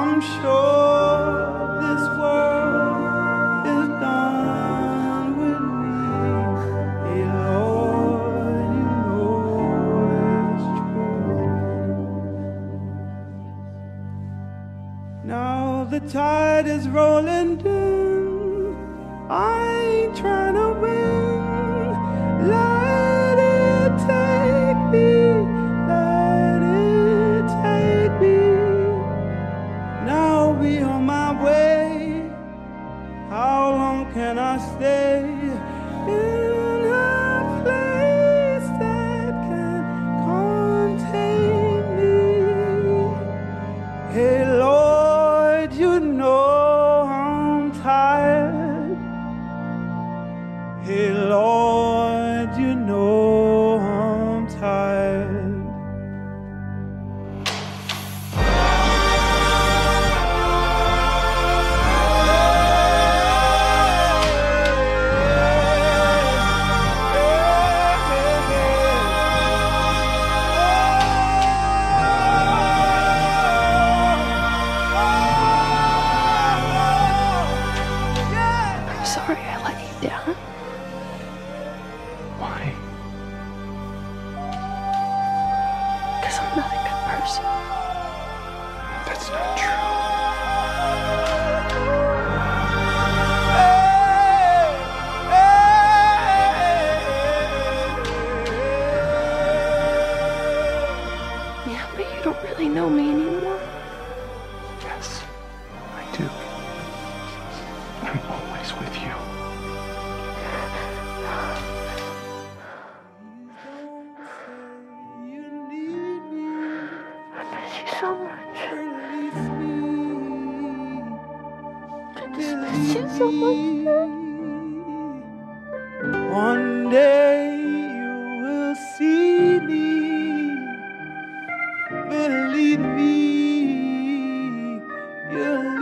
I'm sure this world is done with me. Hey Lord, you know it's true. Now the tide is rolling in, I ain't trying to win. Let it take me, let it take me. Now I'll be on my way. How long can I stay in a place that can contain me? Hey Lord, you know I'm tired. Hey Lord, you know I'm tired. I'm sorry I let you down. Why? Because I'm not a good person. That's not true. Yeah, but you don't really know me anymore. Yes, I do. I'm always with you. I miss you so much. I just miss you so much. One day you will see me. Believe me, you'll